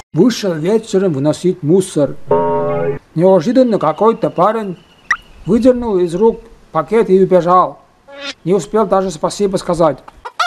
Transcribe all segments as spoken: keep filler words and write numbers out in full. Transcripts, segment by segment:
Вышел вечером выносить мусор. Неожиданно какой-то парень выдернул из рук пакет и убежал. Не успел даже спасибо сказать.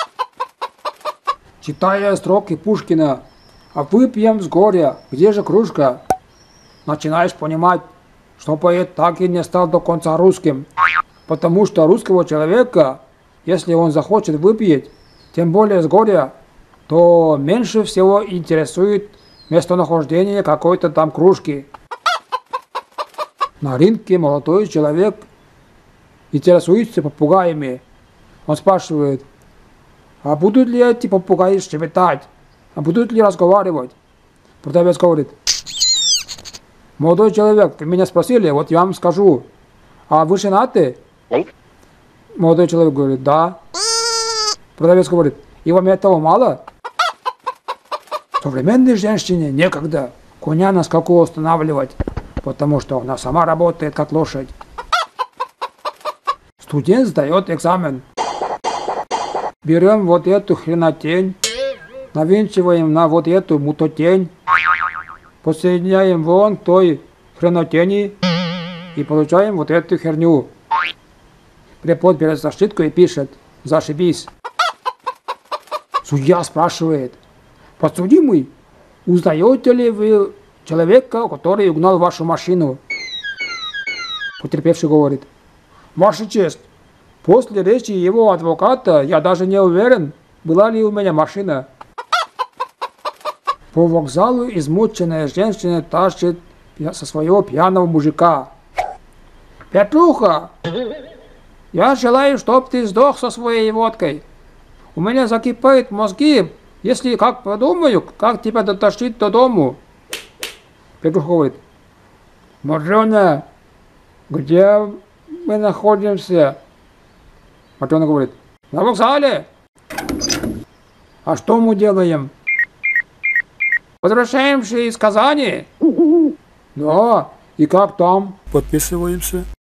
Читая строки Пушкина «А выпьем с горя, где же кружка?», начинаешь понимать, что поэт так и не стал до конца русским. Потому что русского человека, если он захочет выпить, тем более с горя, то меньше всего интересует местонахождение какой-то там кружки. На рынке молодой человек интересуется попугаями. Он спрашивает: а будут ли эти попугаи щебетать? А будут ли разговаривать? Продавец говорит: молодой человек, вы меня спросили, вот я вам скажу. А вы женаты? Молодой человек говорит: да. Продавец говорит: и вам этого мало? Современной женщине некогда коня на скаку останавливать, потому что она сама работает как лошадь. Студент сдает экзамен. Берем вот эту хренотень, навинчиваем на вот эту мутотень, подсоединяем вон той хренотени и получаем вот эту херню. Препод берет зашитку и пишет: зашибись. Судья спрашивает: подсудимый, узнаете ли вы человека, который угнал вашу машину? Потерпевший говорит: ваша честь, после речи его адвоката я даже не уверен, была ли у меня машина. По вокзалу измученная женщина тащит со своего пьяного мужика. Петруха, я желаю, чтоб ты сдох со своей водкой. У меня закипают мозги, если как подумаю, как тебя дотащить до дому. Петруха говорит: Матрена, где мы находимся? Матрена говорит: на вокзале. А что мы делаем? Возвращаемся из Казани. Да, и как там? Подписываемся.